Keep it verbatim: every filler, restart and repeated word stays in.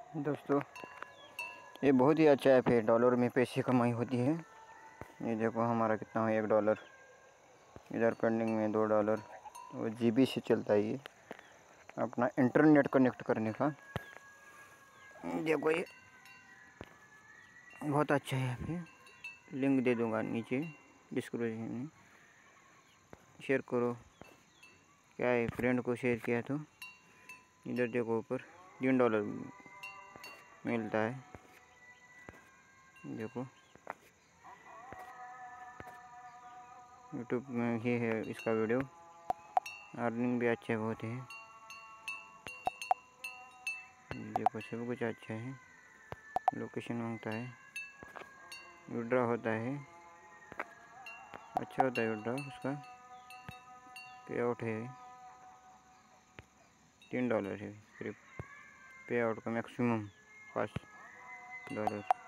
दोस्तों ये बहुत ही अच्छा ऐप है, डॉलर में पैसे कमाई होती है। ये देखो हमारा कितना है, एक डॉलर। इधर पेंडिंग में दो डॉलर। वो जीबी से चलता है ये, अपना इंटरनेट कनेक्ट करने का। देखो ये बहुत अच्छा है ऐप है। लिंक दे दूंगा नीचे डिस्क्रिप्शन में। शेयर करो। क्या है, फ्रेंड को शेयर किया तो इधर देखो ऊपर तीन डॉलर मिलता है। देखो यूट्यूब में ही है इसका वीडियो। अर्निंग भी अच्छा बहुत है। देखो सब कुछ अच्छा है। लोकेशन मांगता है, विड्रॉ होता है, अच्छा होता है विड्रॉ। उसका पे आउट है तीन डॉलर है सिर्फ। पे आउट का मैक्सिमम पाँच डॉलर।